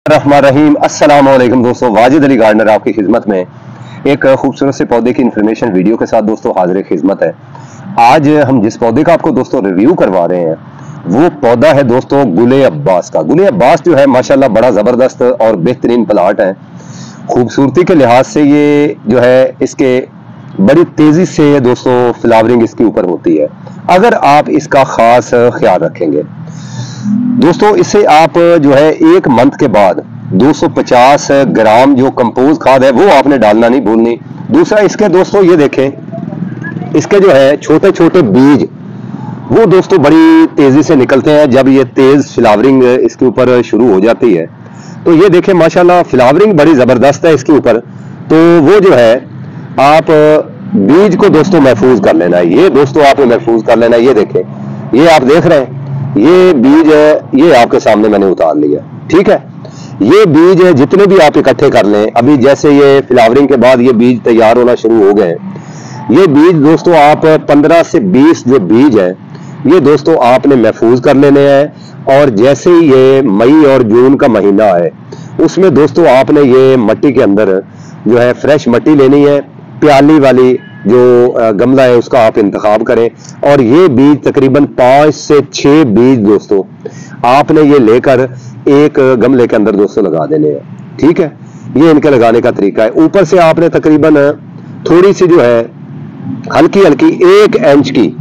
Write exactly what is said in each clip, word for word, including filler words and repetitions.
रहमान रहीम। अस्सलाम वालेकुम दोस्तों, वाजिद अली गार्डनर आपकी खिदमत में एक खूबसूरत से पौधे की इन्फॉर्मेशन वीडियो के साथ दोस्तों हाजिर खिदमत है। आज हम जिस पौधे का आपको दोस्तों रिव्यू करवा रहे हैं वो पौधा है दोस्तों गुले अब्बास का। गुले अब्बास जो है माशाल्लाह बड़ा जबरदस्त और बेहतरीन प्लांट है। खूबसूरती के लिहाज से ये जो है इसके बड़ी तेजी से दोस्तों फ्लावरिंग इसके ऊपर होती है अगर आप इसका खास ख्याल रखेंगे। दोस्तों इसे आप जो है एक मंथ के बाद दो सौ पचास ग्राम जो कंपोज खाद है वो आपने डालना नहीं भूलनी। दूसरा इसके दोस्तों ये देखें, इसके जो है छोटे छोटे बीज वो दोस्तों बड़ी तेजी से निकलते हैं जब ये तेज फ्लावरिंग इसके ऊपर शुरू हो जाती है। तो ये देखें माशाल्लाह फ्लावरिंग बड़ी जबरदस्त है इसके ऊपर। तो वो जो है आप बीज को दोस्तों महफूज कर लेना है। ये दोस्तों आपने महफूज कर लेना है। ये देखें, ये आप देख रहे हैं ये बीज है, ये आपके सामने मैंने उतार लिया, ठीक है। ये बीज है जितने भी आप इकट्ठे कर लें, अभी जैसे ये फ्लावरिंग के बाद ये बीज तैयार होना शुरू हो गए। ये बीज दोस्तों आप पंद्रह से बीस जो बीज है ये दोस्तों आपने महफूज कर लेने हैं। और जैसे ही ये मई और जून का महीना है उसमें दोस्तों आपने ये मट्टी के अंदर जो है फ्रेश मट्टी लेनी है, प्याली वाली जो गमला है उसका आप इंतखाब करें। और ये बीज तकरीबन पांच से छह बीज दोस्तों आपने ये लेकर एक गमले के अंदर दोस्तों लगा देने हैं, ठीक है। ये इनके लगाने का तरीका है। ऊपर से आपने तकरीबन थोड़ी सी जो है हल्की हल्की एक इंच की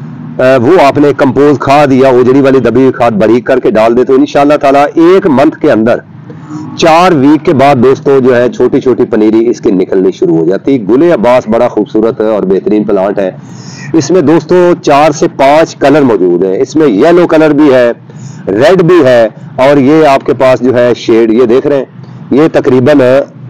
वो आपने कंपोज खाद या उजड़ी वाली दबी खाद बारीक करके डाल दे तो इंशाल्लाह ताला एक मंथ के अंदर चार वीक के बाद दोस्तों जो है छोटी छोटी पनीरी इसकी निकलनी शुरू हो जाती है। गुले अब्बास बड़ा खूबसूरत और बेहतरीन प्लांट है। इसमें दोस्तों चार से पांच कलर मौजूद है। इसमें येलो कलर भी है, रेड भी है और ये आपके पास जो है शेड ये देख रहे हैं ये तकरीबन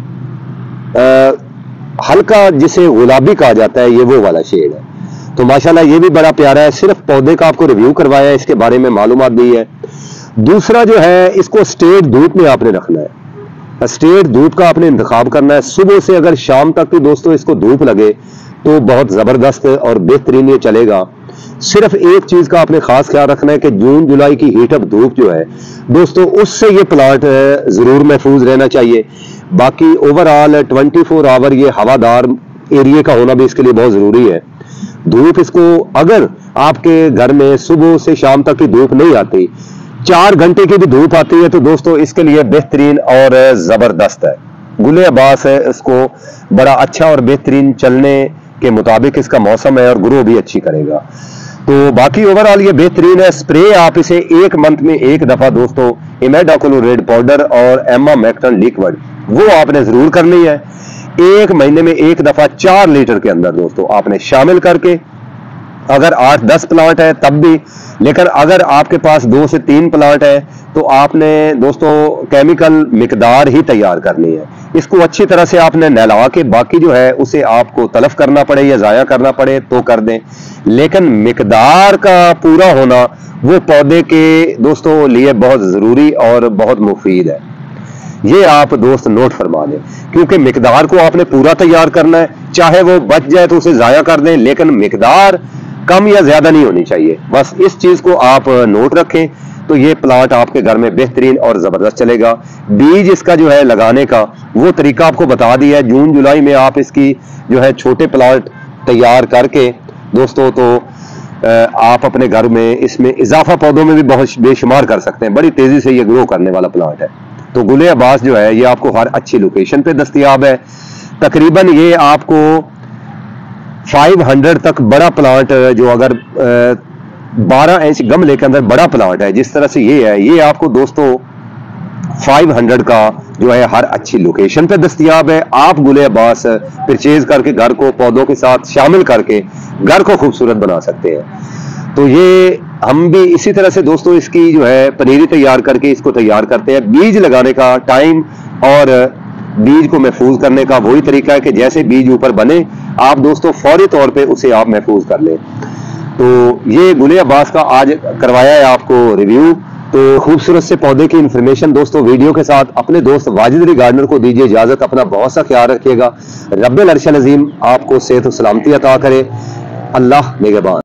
आ, हल्का जिसे गुलाबी कहा जाता है ये वो वाला शेड है। तो माशाल्लाह ये भी बड़ा प्यारा है। सिर्फ पौधे का आपको रिव्यू करवाया है, इसके बारे में मालूमात दी है। दूसरा जो है इसको स्ट्रेट धूप में आपने रखना है। स्ट्रेट धूप का आपने इंतखाब करना है। सुबह से अगर शाम तक भी दोस्तों इसको धूप लगे तो बहुत जबरदस्त और बेहतरीन ये चलेगा। सिर्फ एक चीज का आपने खास ख्याल रखना है कि जून जुलाई की हीट अप धूप जो है दोस्तों उससे ये प्लांट जरूर महफूज रहना चाहिए। बाकी ओवरऑल ट्वेंटी फोर आवर ये हवादार एरिया का होना भी इसके लिए बहुत जरूरी है। धूप इसको अगर आपके घर में सुबह से शाम तक की धूप नहीं आती, चार घंटे की भी धूप आती है तो दोस्तों इसके लिए बेहतरीन और जबरदस्त है। गुले अब्बास है, इसको बड़ा अच्छा और बेहतरीन चलने के मुताबिक इसका मौसम है और ग्रो भी अच्छी करेगा। तो बाकी ओवरऑल ये बेहतरीन है। स्प्रे आप इसे एक मंथ में एक दफा दोस्तों इमेडाक्लोप्रिड पाउडर और एमामेक्टिन लिक्विड वो आपने जरूर करनी है। एक महीने में एक दफा चार लीटर के अंदर दोस्तों आपने शामिल करके, अगर आठ दस प्लांट है तब भी, लेकिन अगर आपके पास दो से तीन प्लांट है तो आपने दोस्तों केमिकल मिकदार ही तैयार करनी है। इसको अच्छी तरह से आपने नहला के बाकी जो है उसे आपको तलफ करना पड़े या जाया करना पड़े तो कर दें, लेकिन मिकदार का पूरा होना वो पौधे के दोस्तों लिए बहुत जरूरी और बहुत मुफीद है। ये आप दोस्त नोट फरमा लें, क्योंकि मिकदार को आपने पूरा तैयार करना है। चाहे वो बच जाए तो उसे जाया कर दें, लेकिन मिकदार कम या ज्यादा नहीं होनी चाहिए। बस इस चीज को आप नोट रखें तो ये प्लांट आपके घर में बेहतरीन और जबरदस्त चलेगा। बीज इसका जो है लगाने का वो तरीका आपको बता दिया है। जून जुलाई में आप इसकी जो है छोटे प्लांट तैयार करके दोस्तों तो आप अपने घर में इसमें इजाफा पौधों में भी बहुत बेशुमार कर सकते हैं। बड़ी तेजी से ये ग्रो करने वाला प्लांट है। तो गुले अब्बास जो है ये आपको हर अच्छी लोकेशन पे दस्तयाब है। तकरीबन ये आपको पाँच सौ तक बड़ा प्लांट जो अगर बारह इंच गमले के अंदर बड़ा प्लांट है जिस तरह से ये है, ये आपको दोस्तों पाँच सौ का जो है हर अच्छी लोकेशन पे दस्तयाब है। आप गुले अब्बास परचेज करके घर को पौधों के साथ शामिल करके घर को खूबसूरत बना सकते हैं। तो ये हम भी इसी तरह से दोस्तों इसकी जो है पनीरी तैयार करके इसको तैयार करते हैं। बीज लगाने का टाइम और बीज को महफूज करने का वही तरीका है कि जैसे बीज ऊपर बने आप दोस्तों फौरी तौर पे उसे आप महफूज कर लें। तो ये गुले अब्बास का आज करवाया है आपको रिव्यू। तो खूबसूरत से पौधे की इंफॉर्मेशन दोस्तों वीडियो के साथ अपने दोस्त वाजिद अली गार्डनर को दीजिए इजाजत। अपना बहुत सा ख्याल रखिएगा। रब्बुल अर्शल अज़ीम आपको सेहत और सलामती अता करे। अल्लाह निगहबान।